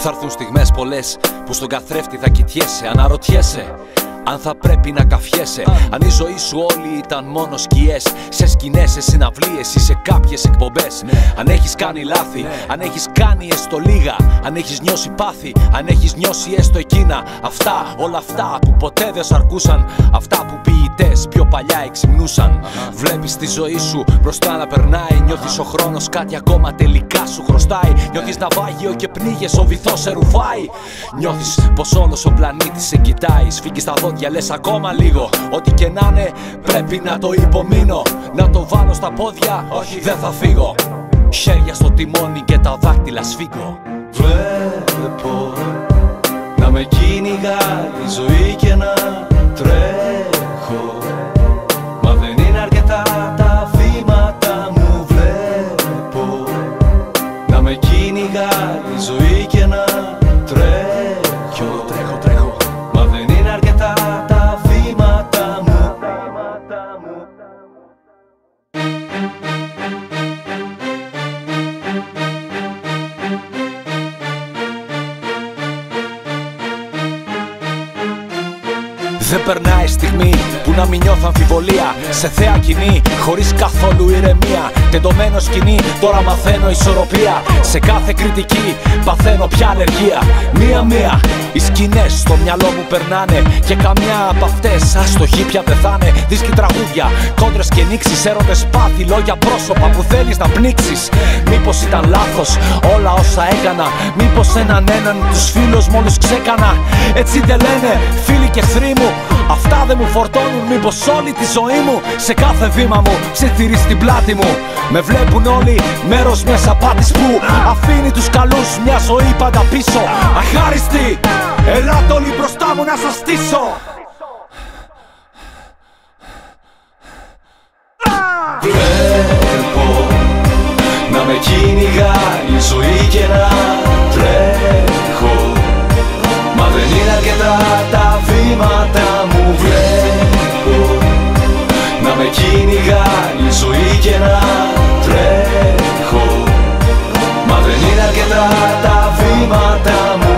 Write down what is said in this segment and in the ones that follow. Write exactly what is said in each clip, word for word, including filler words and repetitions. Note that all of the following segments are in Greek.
Θα έρθουν στιγμές πολλές που στον καθρέφτη θα κοιτιέσαι. Αναρωτιέσαι αν θα πρέπει να καφιέσαι. Αν η ζωή σου όλη ήταν μόνο σκιές, σε σκηνές, σε συναυλίες ή σε κάποιες εκπομπές. Αν έχεις κάνει λάθη, αν έχεις κάνει έστω λίγα, αν έχεις νιώσει πάθη, αν έχεις νιώσει έστω εκείνα. Αυτά, όλα αυτά που ποτέ δεν σ' αρκούσαν, αυτά που ποιητές πιο παλιά εξυμνούσαν. Βλέπεις τη ζωή σου μπροστά να περνάει, νιώθεις ο χρόνος κάτι ακόμα τελικά σου χρωστάει. Νιώθεις ναυάγιο και πνίγες, ο βυθός σε ρουφάει. Νιώθεις πως όλος ο πλανήτης σε κοιτάει. Σφίγγεις τα δόντια, λες ακόμα λίγο. Ό,τι και να είναι πρέπει να το υπομείνω. Να το βάλω στα πόδια, όχι δεν θα φύγω. Χέρια στο τιμόνι και τα δάκτυλα σφίγγω. Βλέπω να με κυνηγάει η ζωή και να τρέχω, μα δεν είναι αρκετά τα βήματα μου. Βλέπω να με κυνηγάει η ζωή και να τρέχω, τρέχω, τρέχω, μα δεν είναι αρκετά τα βήματα μου. Δεν περνάει στιγμή που να μην νιώθω αμφιβολία. Σε θέα κοινή, χωρίς καθόλου ηρεμία. Τεντωμένο σκηνή, τώρα μαθαίνω ισορροπία. Σε κάθε κριτική παθαίνω πια αλλεργία. Μία-μία οι σκηνές στο μυαλό μου περνάνε, και καμιά από αυτές άστοχοι πια πεθάνε. Δίσκοι, τραγούδια, κόντρες και νήξεις, έρωτες, πάθη, λόγια, πρόσωπα που θέλεις να πνίξεις. Μήπως ήταν λάθος όλα όσα έκανα, μήπως έναν έναν τους φίλους μόλις ξέκανα. Έτσι δεν λένε φίλοι και εχθροί μου, αυτά δεν μου φορτώνουν. Μήπως όλη τη ζωή μου, σε κάθε βήμα μου, ψιθυρεί στην πλάτη μου. Με βλέπουν όλοι μέρος μιας απάτης που αφήνει τους καλούς μια ζωή πάντα πίσω. Αχάριστοι, ελάτε όλοι μπροστά μου να σας στήσω. Βλέπω να με κυνηγάει η ζωή και να τρέχω, μα δεν είναι αρκετά τα βήματα μου. Βλέπω να με κυνηγάει η ζωή και να τρέχω, μα δεν είναι αρκετά τα βήματα μου.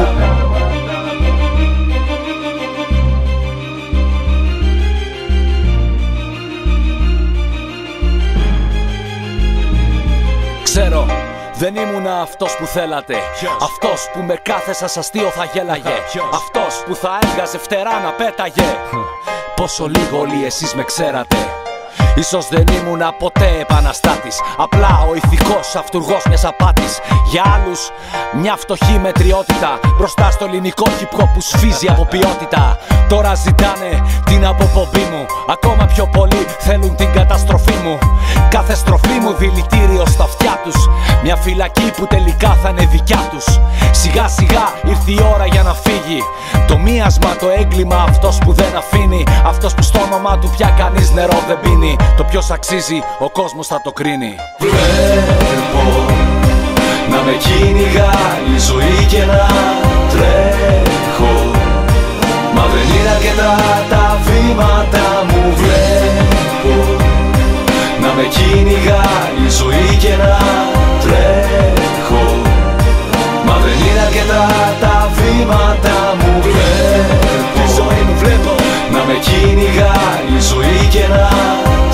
Ξέρω, δεν ήμουνα αυτός που θέλατε. Αυτός που με κάθε σας αστείο θα γέλαγε. Αυτός που θα έβγαζε φτερά να πέταγε. Πόσο λίγο όλοι εσείς με ξέρατε. Ίσως δεν ήμουνα ποτέ επαναστάτης, απλά ο ηθικός αυτουργός μιας απάτης. Για άλλους μια φτωχή μετριότητα μπροστά στο ελληνικό hip hop που σφίζει από ποιότητα. Τώρα ζητάνε την αποπομπή μου, ακόμα πιο πολύ θέλουν την καταστροφή μου. Κάθε στροφή μου δηλητήριο στα αυτιά τους, μια φυλακή που τελικά θα είναι δικιά τους. Σιγά σιγά ήρθε η ώρα για να φύγει το μίασμα, το έγκλημα, αυτός που δεν αφήνει. Αυτός που στο όνομά του πια κανείς νερό δεν πίνει. Το ποιος αξίζει ο κόσμος θα το κρίνει. Βλέπω να με κυνηγάει η ζωή και να τρέχω, μα δεν είναι αρκετά τα βήματα μου. Βλέπω να με κυνηγάει η ζωή και να τρέχω, μα δεν είναι αρκετά τα βήματα μου. Βλέπω τη ζωή μου, βλέπω να με κυνηγάει η ζωή και να